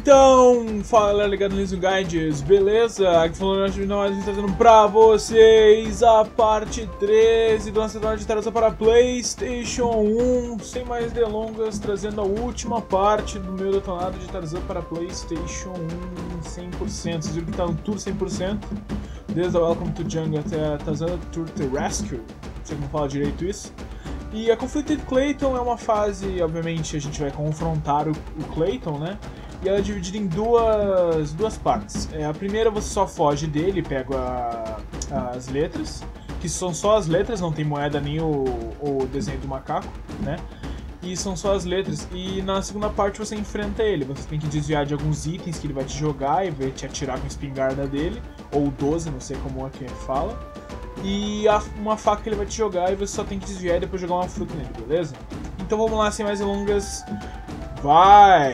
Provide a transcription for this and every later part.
Então, fala galera ligado no Liso Guides, beleza? Aqui falando hoje nós estamos trazendo pra vocês a parte 13 do lançamento de Tarzan para Playstation 1. Sem mais delongas, trazendo a última parte do meu detonado de Tarzan para Playstation 1 100%. Vocês viram que tá no Tour 100%, desde a Welcome to Jungle até a Tarzan Tour The Rescue, não sei como fala direito isso. E a Conflicted Clayton é uma fase, obviamente a gente vai confrontar o Clayton, né? E ela é dividida em duas partes. A primeira você só foge dele, pega as letras, que são só as letras, não tem moeda nem o desenho do macaco, né? E são só as letras. E na segunda parte você enfrenta ele, você tem que desviar de alguns itens que ele vai te jogar e vai te atirar com a espingarda dele, ou 12, não sei como é que fala. E uma faca que ele vai te jogar e você só tem que desviar e depois jogar uma fruta nele, beleza? Então vamos lá, sem mais delongas, vai!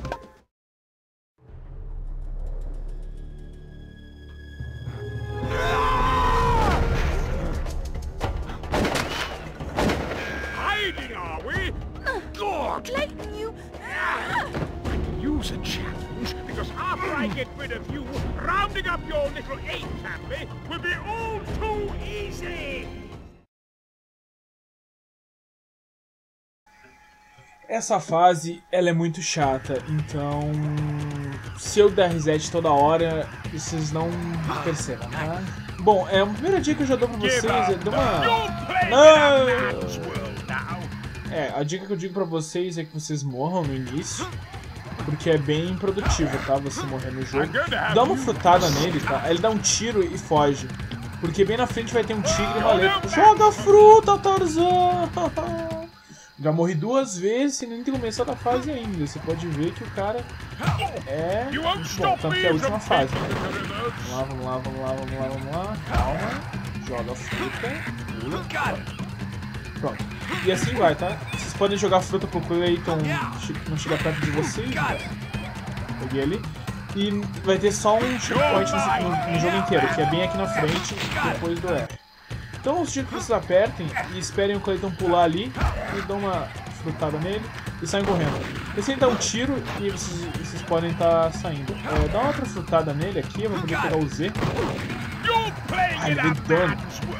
Clayton, you... I can use a challenge, because after I get rid of you, rounding up your little ape family will be all too easy! Essa fase, ela é muito chata, então se eu der reset toda hora, vocês não percebam, tá? Bom, a primeira dica que eu já dou pra vocês é dar uma... Não! A dica que eu digo pra vocês é que vocês morram no início, porque é bem improdutivo, tá? Você morrer no jogo. Dá uma frutada nele, tá? Ele dá um tiro e foge, porque bem na frente vai ter um tigre e uma letra. Joga a fruta, Tarzan! Já morri 2 vezes e nem tem começado a fase ainda. Você pode ver que o cara é... Bom, tanto que é a última fase, né? Vamos lá. Calma. Joga a fruta. Pula. Pronto. E assim vai, tá? Vocês podem jogar fruta pro Clayton não chegar perto de vocês. Peguei ali. E vai ter só um checkpoint no jogo inteiro, que é bem aqui na frente, depois do R. Então os tiros que vocês apertem e esperem o Clayton pular ali e dão uma frutada nele e saem correndo. Esse aí dá um tiro e vocês podem estar saindo. Dá uma outra frutada nele aqui, eu vou poder pegar o Z. Ai, ele deu dano.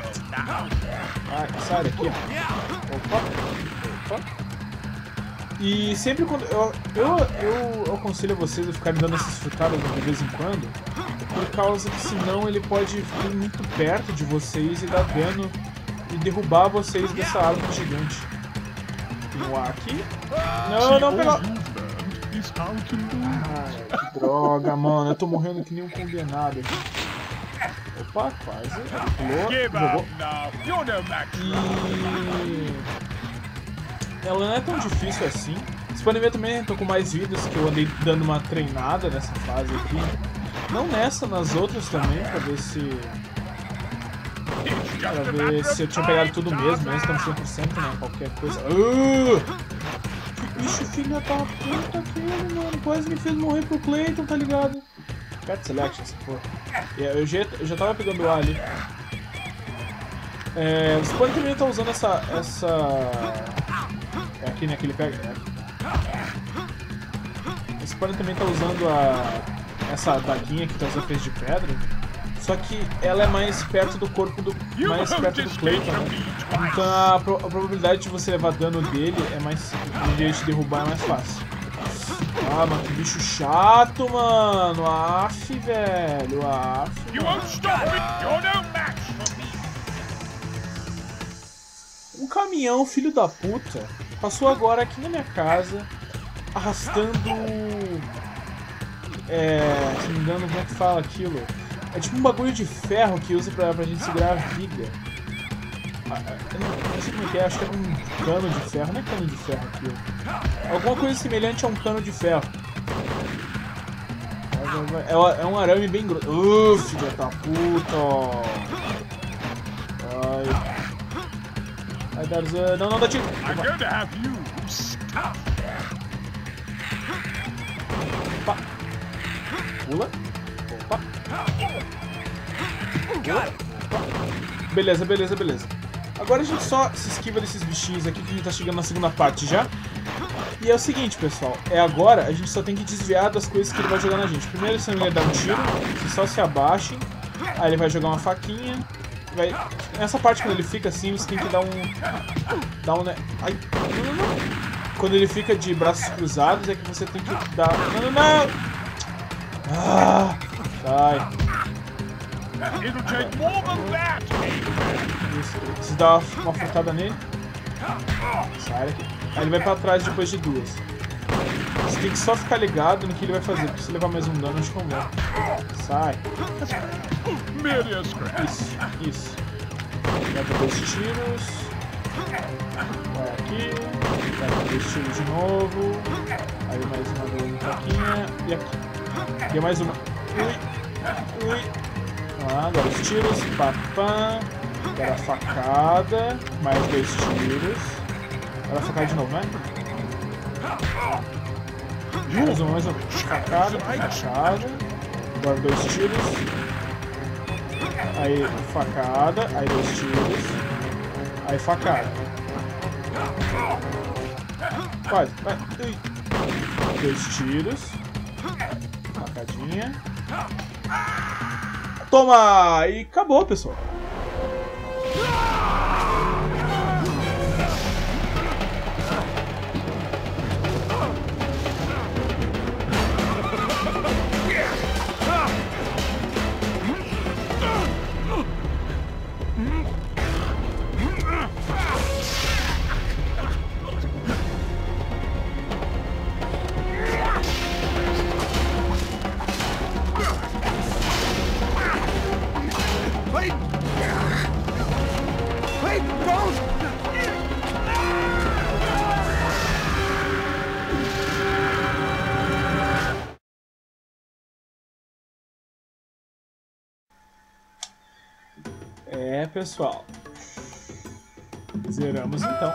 Sai daqui. Opa. E sempre quando... Eu aconselho a vocês a ficarem dando essas frutadas de vez em quando, por causa que senão ele pode vir muito perto de vocês e dar dano e derrubar vocês dessa árvore gigante. Tem um ar aqui. Não pegou. Ai, que droga, mano. Eu tô morrendo que nem um condenado aqui. Opa, quase. Pulou, jogou. E... ela não é tão difícil assim. Vocês podem ver também, tô com mais vidas, que eu andei dando uma treinada nessa fase aqui. Não nessa, nas outras também, pra ver se eu tinha pegado tudo mesmo estamos 100%, né? Qualquer coisa. Que bicho filho da puta aquele, mano. Quase me fez morrer pro Clayton, tá ligado? Pet Selection, se for. Eu já tava pegando o A ali. Você pode também estar usando essa... É aqui, né, que ele pega. Você pode também estar usando essa adaguinha que Tarzan fez de pedra. Só que ela é mais perto do corpo do... mais perto do Clayton, né? Então a probabilidade de você levar dano dele é mais... de ele te derrubar é mais fácil. Ah, mas que bicho chato, mano. Aff, velho. Um caminhão, filho da puta, passou agora aqui na minha casa, arrastando... se não me engano, como é que fala aquilo? É tipo um bagulho de ferro que usa pra gente segurar a viga. Eu não sei como é que é, acho que é um cano de ferro, não é cano de ferro aquilo. Alguma coisa semelhante a um cano de ferro. É um arame bem grosso. Filha da puta. Ai, Tarzan. Não, dá tiro. Opa. Pula. Opa. Beleza. Agora a gente só se esquiva desses bichinhos aqui que a gente tá chegando na segunda parte já. E é o seguinte, pessoal, agora a gente só tem que desviar das coisas que ele vai jogar na gente. Primeiro, se não ele dá um tiro, você só se abaixem, aí ele vai jogar uma faquinha, nessa parte quando ele fica assim, você tem que dar um... Ai, não. Quando ele fica de braços cruzados é que você tem que dar... Não! Ah, sai. Isso, você dá uma furtada nele. Sai daqui. Aí ele vai pra trás depois de duas. Você tem que só ficar ligado no que ele vai fazer, porque se levar mais um dano, acho que eu morro. Sai. Isso. Leva 2 tiros. Vai aqui. Leva 2 tiros de novo. Aí mais uma faquinha. E aqui. E mais uma. Ui. Agora os tiros. Papá. Agora a facada. Mais 2 tiros. Agora a facada de novo, né? Mais uma. Facada. Agora 2 tiros. Aí facada. Aí 2 tiros. Aí facada. Quase. Vai. 2 tiros. Facadinha. Toma! E acabou, pessoal. Pessoal, zeramos então.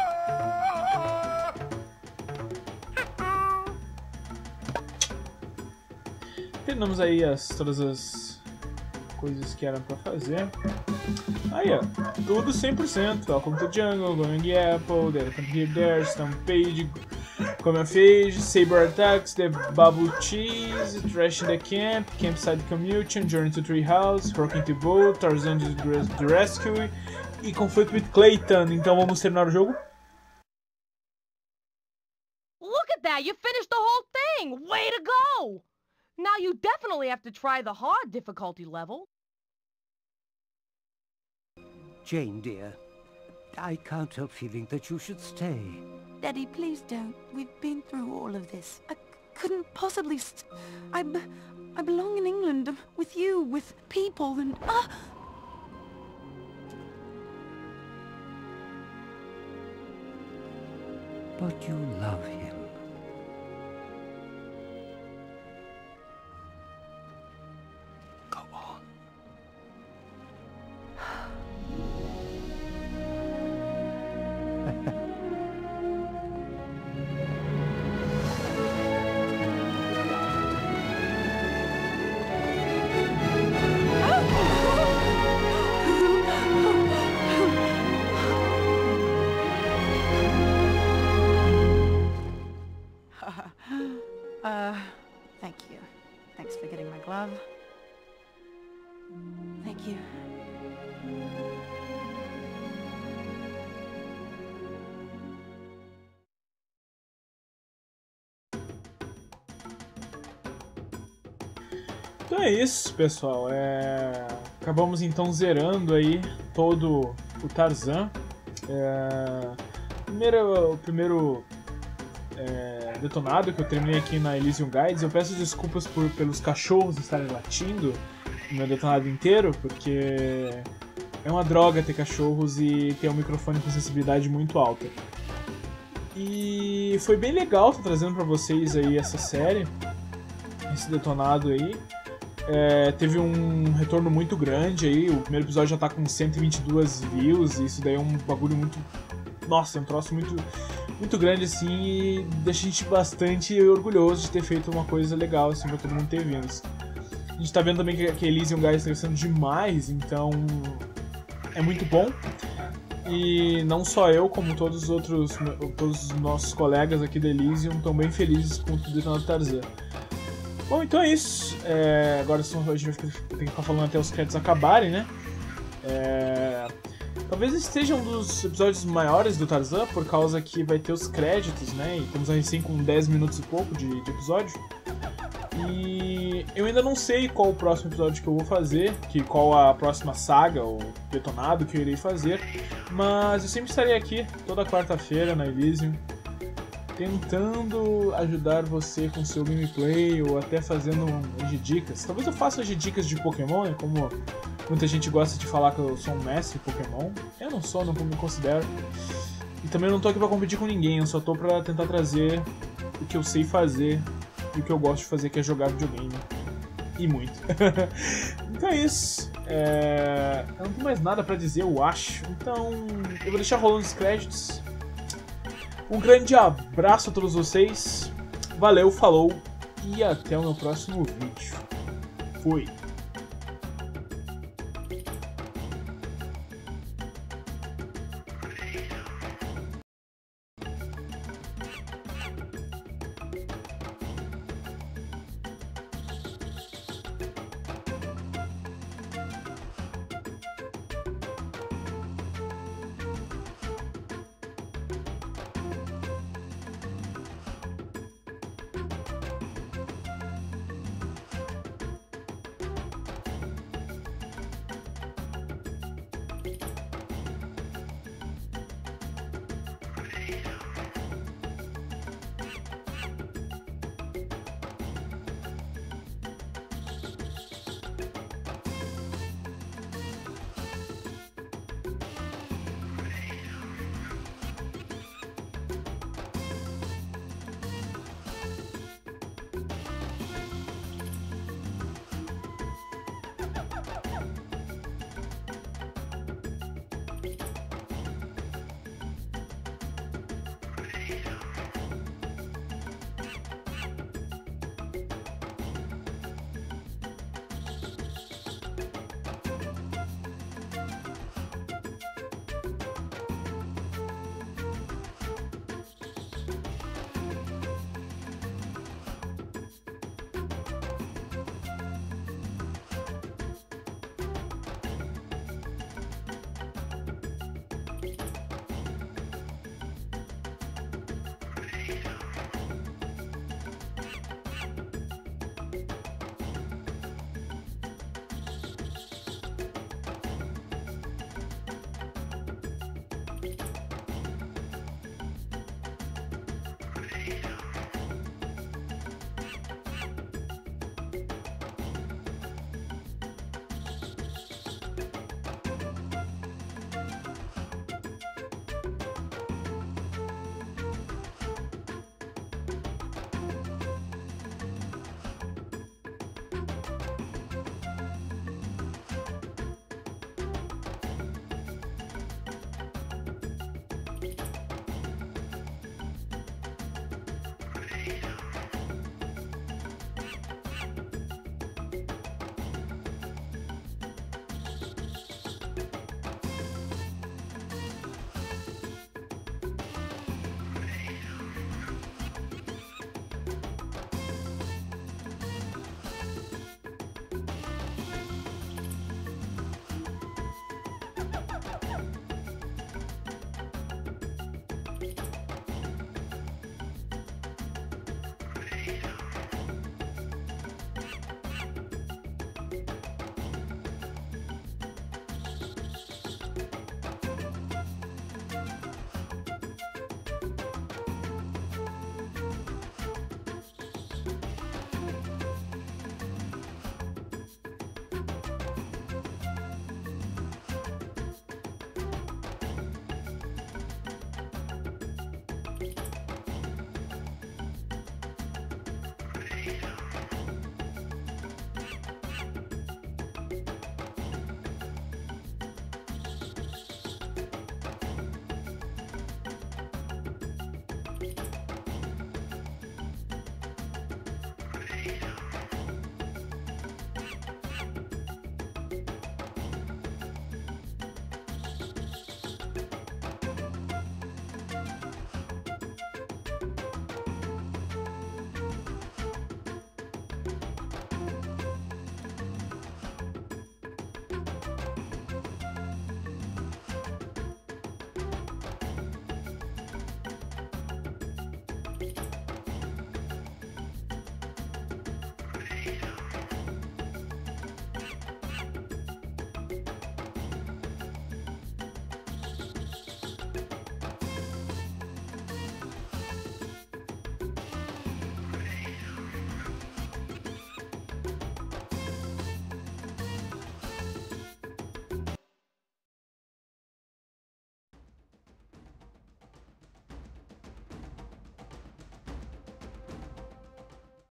Terminamos aí todas as coisas que eram pra fazer. Aí ó, tudo 100%. Welcome to Jungle, Going Apple, There Come Here There, Stampede, Coming Saber Attacks, The Bubble Cheese, Trash in the Camp, Campside Commutation, Journey to Treehouse, Rocking the Boat, Tarzan the Rescue e Conflict with Clayton. Então vamos terminar o jogo. Look at that! You finished the whole thing! Way to go! Now you definitely have to try the hard difficulty level. Jane, dear, I can't help feeling that you should stay. Daddy, please don't. We've been through all of this. I couldn't possibly I belong in England with you, with people, and But you love him. Go on. Thank you. Thanks for getting my glove. Thank you. Então é isso, pessoal. Acabamos então zerando aí todo o Tarzan. O primeiro detonado que eu terminei aqui na Elysium Guides. Eu peço desculpas pelos cachorros estarem latindo no meu detonado inteiro, porque é uma droga ter cachorros e ter um microfone com sensibilidade muito alta. E foi bem legal estar trazendo pra vocês aí essa série, esse detonado aí. Teve um retorno muito grande aí, o primeiro episódio já tá com 122 views, e isso daí é um bagulho muito... Nossa, é um troço muito grande assim, e deixa a gente bastante orgulhoso de ter feito uma coisa legal assim pra todo mundo ter vindo. A gente tá vendo também que a Elysium Guys está crescendo demais, então é muito bom. E não só eu, como todos os nossos colegas aqui da Elysium estão bem felizes com o Detonado Tarzan. Bom, então é isso. Agora a gente vai ter que ficar falando até os créditos acabarem, né? Talvez esse seja um dos episódios maiores do Tarzan, por causa que vai ter os créditos, né? E estamos recém com 10 minutos e pouco de episódio. E eu ainda não sei qual o próximo episódio que eu vou fazer, qual a próxima saga ou detonado que eu irei fazer, mas eu sempre estarei aqui toda quarta-feira na Elysium, tentando ajudar você com seu gameplay ou até fazendo dicas. Talvez eu faça dicas de Pokémon, né? Como muita gente gosta de falar que eu sou um mestre Pokémon. Eu não sou, não me considero. E também não tô aqui pra competir com ninguém, eu só tô pra tentar trazer o que eu sei fazer e o que eu gosto de fazer, que é jogar videogame. E muito. Então é isso. Eu não tenho mais nada pra dizer, eu acho. Então eu vou deixar rolando os créditos. Um grande abraço a todos vocês. Valeu, falou e até o meu próximo vídeo. Fui.